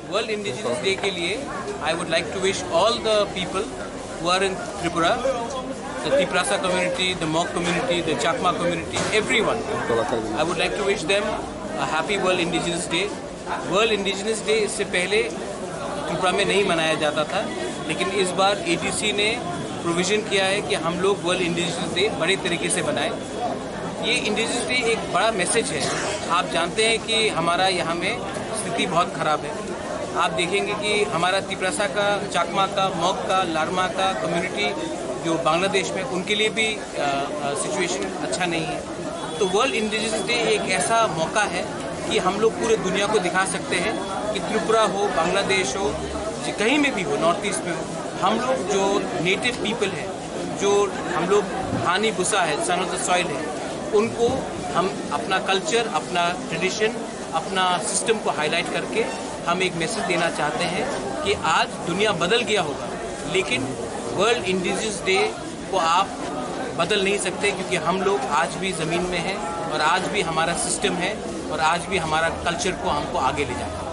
World indigenous day के लिए I would like to wish all the people who are in Tripura, the Tiprasa community, the Mok community, the Chakma community, everyone. I would like to wish them a happy World Indigenous Day. World Indigenous Day इससे पहले त्रिपुरा में नहीं मनाया जाता था, लेकिन इस बार ADC ने प्रोविज़न किया है कि हम लोग वर्ल्ड इंडिजिनस डे बड़े तरीके से बनाएं। ये इंडिजिनस डे एक बड़ा मैसेज है। आप जानते हैं कि हमारा यहाँ में स्थिति बहुत ख़राब है। आप देखेंगे कि हमारा तिप्रासा का, चाकमा का, मॉक का, लारमा का कम्युनिटी जो बांग्लादेश में, उनके लिए भी सिचुएशन अच्छा नहीं है। तो वर्ल्ड इंडिजिनस डे एक ऐसा मौका है कि हम लोग पूरे दुनिया को दिखा सकते हैं कि त्रिपुरा हो, बांग्लादेश हो, कहीं में भी हो, नॉर्थ ईस्ट में हो, हम लोग जो नेटिव पीपल हैं, जो हम लोग हानी भूसा है, सन ऑफ द सॉइल है, उनको हम अपना कल्चर, अपना ट्रेडिशन, अपना सिस्टम को हाईलाइट करके हम एक मैसेज देना चाहते हैं कि आज दुनिया बदल गया होगा, लेकिन वर्ल्ड इंडिजिनस डे को आप बदल नहीं सकते, क्योंकि हम लोग आज भी ज़मीन में हैं और आज भी हमारा सिस्टम है और आज भी हमारा कल्चर को हमको आगे ले जाना है।